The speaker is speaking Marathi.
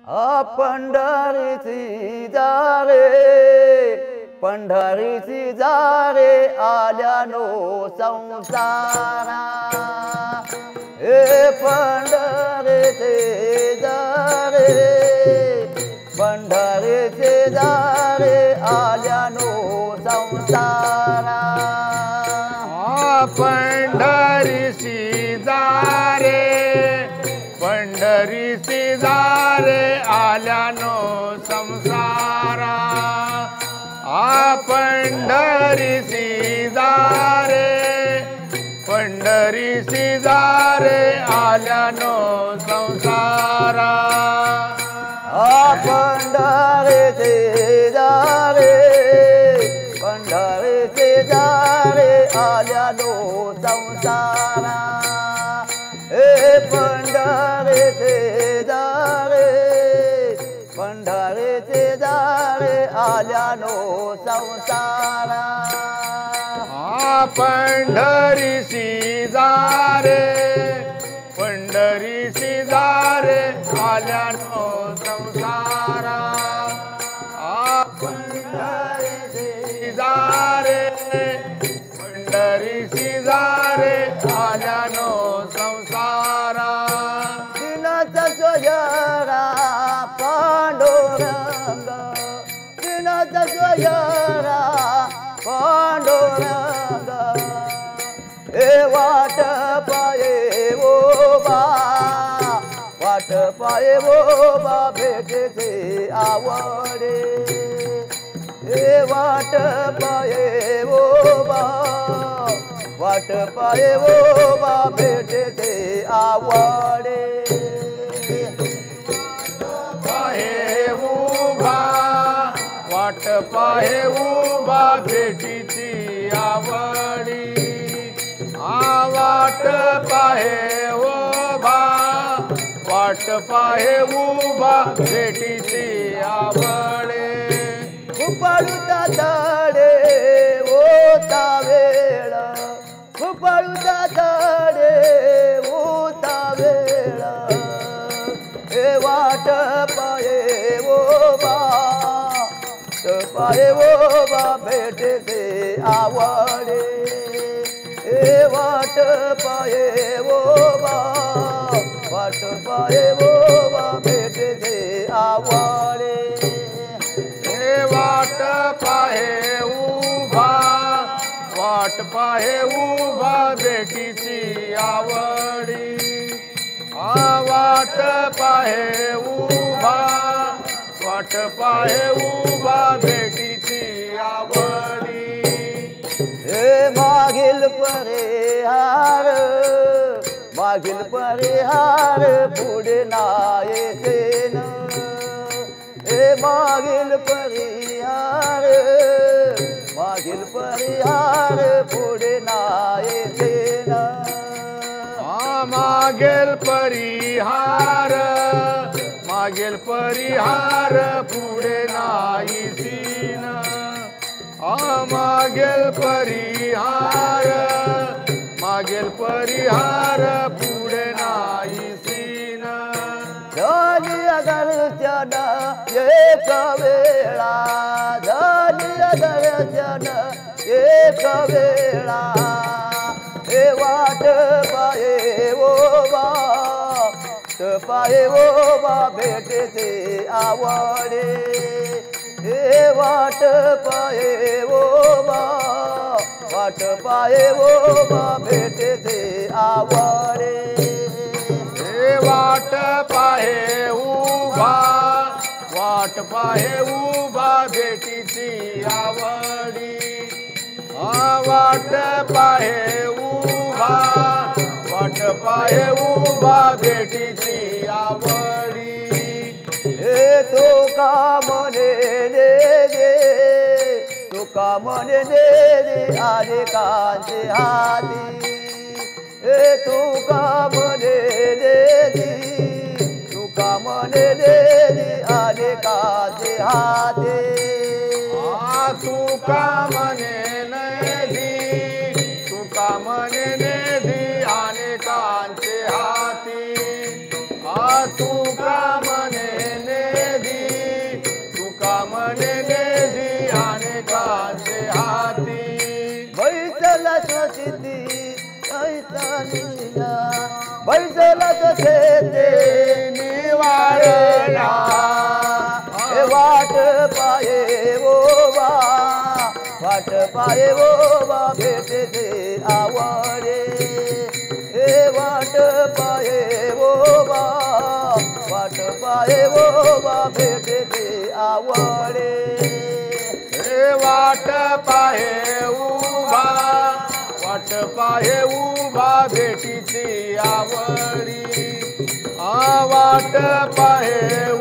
पंढरीची जारे पंढरीची जारे आल्यानो संसारा हे पंढरीचे जारे पंढरीचे जारे आल्यानो संसारा पंढरीची जारे पंढरीची जारे आल्यानो संसारा पंढरीची जारे पंढरीची जारे आल्यानो संसारा पंढरीचे जारे पंढरीचे जारे आल्यानो संसारा हे पंढरीचे जारे पंढरीचे जारे आल्यानो संसारा पंढरीची जारे पंढरीची जारे आल्यानो संसारा पंढरीची जारे पंढरीची जारे आल्यानो संसारा दिनाचा सोयरा पांडुरंग दिनाचा सोयरा पांडुरंग हे वाट पाये ओबा वाट पाये ओबा भेटते आवडे हे वाट पाये ओबा वाट पाये ओबा भेटते आवडे पाहे उभा वाट पाहे उभा भेटीची आवडी वाट पाहे उभा वाट पाहे उभा भेटीची आवडे खुपाळूचा तडे ओता वेळ खुपाळूचा तडे ओता वेळ हे वाट पाये ओबा पाये ओबा भेटते आवडे हे वाट पाये ओबा वाट पाये ओबा भेटते आवडे हे वाट पाहे उभा वाट पाहे उभा भेटीची आवडी वाट पाहे उभा वाट पाहे उभा भेटीची आवडी हे मागील परिहार पुढे नाही सेन हे मागील परिहार पुढे नाही सेन मागेल परिहार पुढे नाही सीन मागेल परिहार पुढे नाही सीन झाली दर्शन एक वेळा झाली दर्शन एक वेळा हे वाट पाये ओबा पाये ओबा भेटते आवडे हे वाट पाये ओबा वाट पाये ओबा भेटते आवडे हे वाट पाहे उभा वाट पाहे उभा भेटीची आवडी वाट पाहे उभा वाट पाहे उभा भेटीची आवडी हे तुका मने दे तुका मने दे आले कांचे हाती हे तुका मने दे तुका मने दे आले कांचे हाती तुका मने तुका मने आने कांचे हाती तुका मने घेते निवारला हे वाट पाये ओवा वाट पाये ओवा भेटते आवडे हे वाट पाये ओवा वाट पाये ओवा भेटते आवडे हे वाट पाहे उभा वाट पाहे उभा भेटीची आवडी वाट पाहे